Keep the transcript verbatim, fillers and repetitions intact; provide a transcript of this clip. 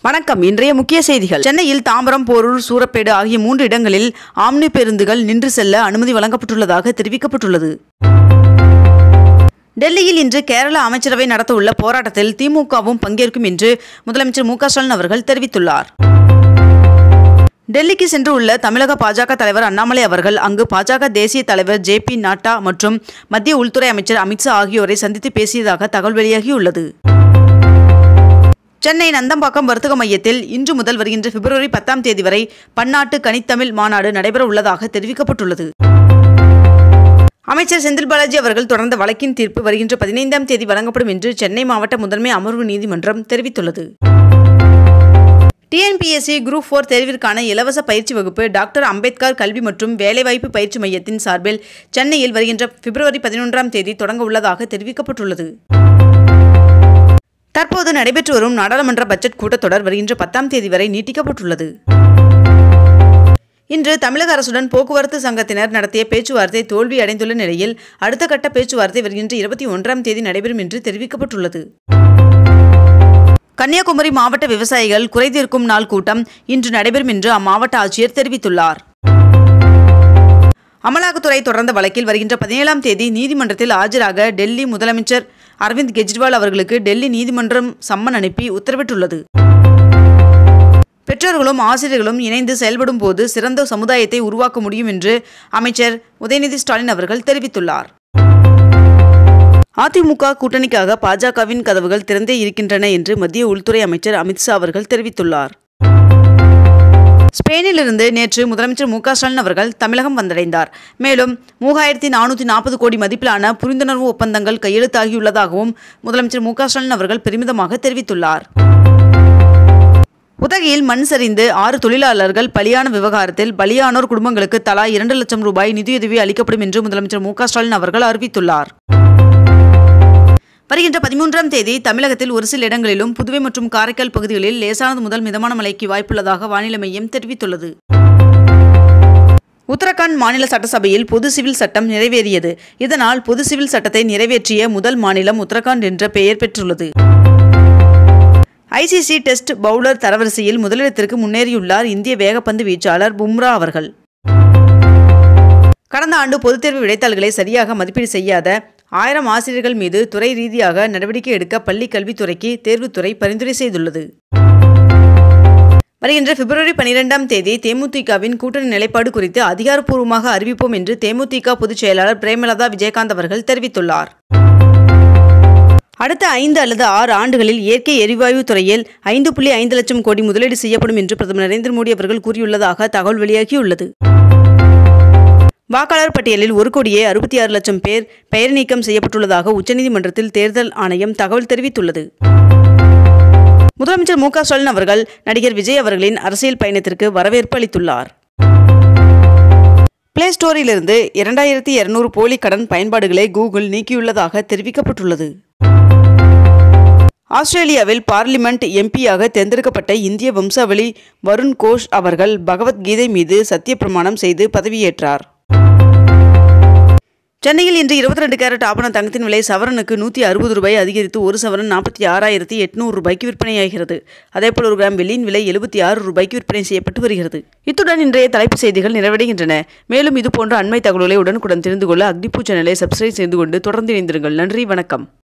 வணக்கம். இன்றைய முக்கிய செய்திகள். சென்னையில் தாம்பரம், போரூர், சூரப்பேடு ஆகிய மூன்று இடங்களில் ஆம்னி பேருந்துகள் நின்று செல்ல அனுமதி வழங்கப்பட்டுள்ளதாக தெரிவிக்கப்பட்டுள்ளது. டெல்லியில் இன்று கேரள அமைச்சரவை நடத்தவுள்ள போராட்டத்தில் திமுகவும் பங்கேற்கும் என்று முதலமைச்சர் மு க ஸ்டாலின் அவர்கள் தெரிவித்துள்ளார். டெல்லிக்கு சென்றுள்ள தமிழக பாஜக தலைவர் அண்ணாமலை அவர்கள் அங்கு பாஜக தேசிய தலைவர் ஜே பி நட்டா மற்றும் மத்திய உள்துறை அமைச்சர் அமித்ஷா ஆகியோரை சந்தித்து பேசியதாக தகவல் வெளியாகியுள்ளது. சென்னை நந்தம்பாக்கம் வர்த்தக மையத்தில் இன்று முதல் வருகின்ற பிப்ரவரி பத்தாம் தேதி வரை பன்னாட்டு கனித்தமிழ் மாநாடு நடைபெற உள்ளதாக தெரிவிக்கப்பட்டுள்ளது. அமைச்சர் செந்தில் பாலாஜி அவர்கள் தொடர்ந்த வழக்கின் தீர்ப்பு வருகின்ற பதினைந்தாம் தேதி வழங்கப்படும் என்று சென்னை மாவட்ட முதன்மை அமர்வு நீதிமன்றம் தெரிவித்துள்ளது. T N P S C group four தேர்விற்கான இலவச பயிற்சி வகுப்பு டாக்டர் அம்பேத்கர் கல்வி மற்றும் வேலைவாய்ப்பு பயிற்சி மையத்தின் சார்பில் சென்னையில் வருகின்ற பிப்ரவரி பதினொன்றாம் தேதி தொடங்க உள்ளதாக தெரிவிக்கப்பட்டுள்ளது. தற்போது நடைபெற்று வரும் நாடாளுமன்ற பட்ஜெட் கூட்டத்தொடர் வருகின்ற பத்தாம் தேதி வரை நீட்டிக்கப்பட்டுள்ளது. இன்று தமிழக அரசுடன் போக்குவரத்து சங்கத்தினர் நடத்திய பேச்சுவார்த்தை தோல்வி அடைந்துள்ள நிலையில் அடுத்த கட்ட பேச்சுவார்த்தை வருகின்ற இருபத்தி ஒன்றாம் தேதி நடைபெறும் என்று தெரிவிக்கப்பட்டுள்ளது. கன்னியாகுமரி மாவட்ட விவசாயிகள் குறைதீர்க்கும் நாள் கூட்டம் இன்று நடைபெறும் என்று அம்மாவட்ட ஆட்சியர் தெரிவித்துள்ளார். அமலாக்கத்துறை தொடர்ந்த வழக்கில் வருகின்ற பதினேழாம் தேதி நீதிமன்றத்தில் ஆஜராக டெல்லி முதலமைச்சர் அரவிந்த் கெஜ்ரிவால் அவர்களுக்கு டெல்லி நீதிமன்றம் சம்மன் அனுப்பி உத்தரவிட்டுள்ளது. பெற்றோர்களும் ஆசிரியர்களும் இணைந்து செயல்படும் போது சிறந்த சமுதாயத்தை உருவாக்க முடியும் என்று அமைச்சர் உதயநிதி ஸ்டாலின் அவர்கள் தெரிவித்துள்ளார். அதிமுக கூட்டணிக்காக பாஜகவின் கதவுகள் திறந்தே இருக்கின்றன என்று மத்திய உள்துறை அமைச்சர் அமித்ஷா அவர்கள் தெரிவித்துள்ளார். ஸ்பெயினிலிருந்து நேற்று முதலமைச்சர் மு க ஸ்டாலின் அவர்கள் தமிழகம் வந்தடைந்தார். மேலும் மூவாயிரத்தி நானூற்றி நாற்பது கோடி மதிப்பிலான புரிந்துணர்வு ஒப்பந்தங்கள் கையெழுத்தாகியுள்ளதாகவும் முதலமைச்சர் மு க ஸ்டாலின் அவர்கள் பெருமிதமாக தெரிவித்துள்ளார். உதகையில் மண் சரிந்து ஆறு தொழிலாளர்கள் பலியான விவகாரத்தில் பலியானோர் குடும்பங்களுக்கு தலா இரண்டு லட்சம் ரூபாய் நிதியுதவி அளிக்கப்படும் என்று முதலமைச்சர் மு க ஸ்டாலின் அவர்கள் அறிவித்துள்ளார். வருகின்ற பதிமூன்றாம் தேதி தமிழகத்தில் ஒரு சில இடங்களிலும் புதுவை மற்றும் காரைக்கால் பகுதிகளில் லேசானது முதல் மிதமான மழைக்கு வாய்ப்புள்ளதாக வானிலை மையம் தெரிவித்துள்ளது. உத்தரகாண்ட் மாநில சட்டசபையில் பொது சிவில் சட்டம் நிறைவேறியது. இதனால் பொது சிவில் சட்டத்தை நிறைவேற்றிய முதல் மாநிலம் உத்தரகாண்ட் என்ற பெயர் பெற்றுள்ளது. I C C test bowler தரவரிசையில் முதலிடத்திற்கு முன்னேறியுள்ளார் இந்திய வேகப்பந்து வீச்சாளர் பும்ரா அவர்கள். கடந்த ஆண்டு பொதுத் தேர்வு விடைத்தாள்களை சரியாக மதிப்பீடு செய்யாத ஆயிரம் ஆசிரியர்கள் மீது துறை ரீதியாக நடவடிக்கை எடுக்க பள்ளி கல்வித்துறைக்கு தேர்வுத்துறை பரிந்துரை செய்துள்ளது. வருகின்ற பிப்ரவரி பனிரெண்டாம் தேதி தேமுதிகவின் கூட்டணி நிலைப்பாடு குறித்து அதிகாரப்பூர்வமாக அறிவிப்போம் என்று தேமுதிக பொதுச் செயலாளர் பிரேமலதா விஜயகாந்த் அவர்கள் தெரிவித்துள்ளார். அடுத்த ஐந்து அல்லது ஆறு ஆண்டுகளில் இயற்கை எரிவாயு துறையில் ஐந்து புள்ளி ஐந்து லட்சம் கோடி முதலீடு செய்யப்படும் என்று பிரதமர் நரேந்திர மோடி அவர்கள் கூறியுள்ளதாக தகவல் வெளியாகியுள்ளது. வாக்காளர் பட்டியலில் ஒரு கோடியே அறுபத்தி ஆறு லட்சம் பேர் பெயர் நீக்கம் செய்யப்பட்டுள்ளதாக உச்சநீதிமன்றத்தில் தேர்தல் ஆணையம் தகவல் தெரிவித்துள்ளது. முதலமைச்சர் மு க ஸ்டாலின் அவர்கள் நடிகர் விஜய் அவர்களின் அரசியல் பயணத்திற்கு வரவேற்பு அளித்துள்ளார். பிளே ஸ்டோரிலிருந்து இரண்டாயிரத்தி இருநூறு போலி கடன் பயன்பாடுகளை கூகுள் நீக்கியுள்ளதாக தெரிவிக்கப்பட்டுள்ளது. ஆஸ்திரேலியாவில் பார்லிமெண்ட் எம் பியாக தேர்ந்தெடுக்கப்பட்ட இந்திய வம்சாவளி வருண் கோஷ் அவர்கள் பகவத்கீதை மீது சத்திய பிரமாணம் செய்து பதவியேற்றார். சென்னையில் இன்று இருபத்தி ரெண்டு கேரட் ஆபண தங்கத்தின் விலை சவரனுக்கு நூற்றி அறுபது ரூபாய் அதிகரித்து ஒரு சவரன் நாற்பத்தி ஆறாயிரத்தி எட்நூறு ரூபாய்க்கு விற்பனையாகிறது. அதேபோல் ஒரு கிராம் வெள்ளியின் விலை எழுபத்தி ஆறு ரூபாய்க்கு விற்பனை செய்யப்பட்டு வருகிறது. இத்துடன் இன்றைய தலைப்புச் செய்திகள் நிறைவடைகின்றன. மேலும் இதுபோன்ற அண்மை தகவல்களை உடனுக்குடன் தெரிந்து கொள்ள அக்னிபூ சேனலை சப்ஸ்கிரைப் செய்து கொண்டு தொடர்ந்து இணைந்திருங்கள். நன்றி, வணக்கம்.